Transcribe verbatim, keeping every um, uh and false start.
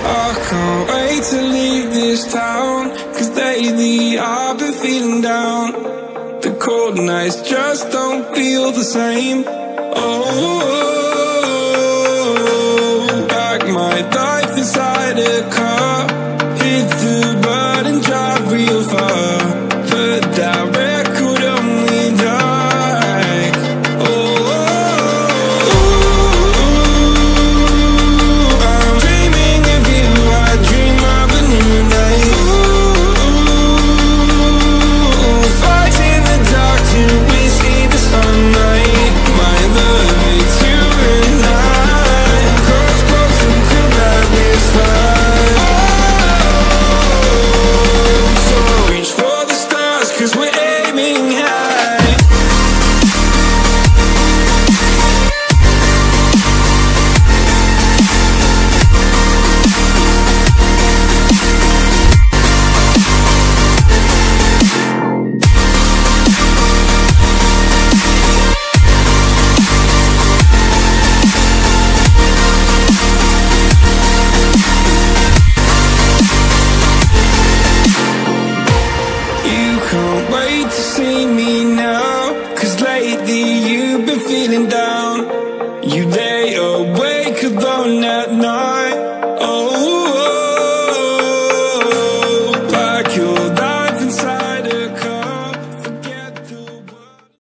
I can't wait to leave this town, 'cause lately I've been feeling down. The cold nights just don't feel the same. Oh, like my life inside a car, hit the button, drive real far. Put that record on me like, oh, I'm dreaming of you, I dream of a new life. Fight in the dark till we see the sunlight. My love, it's you and I. Close, close and cool like this fire. So reach for the stars, 'cause we're aiming high. You can't wait to see me now, 'cause lately you've been feeling down.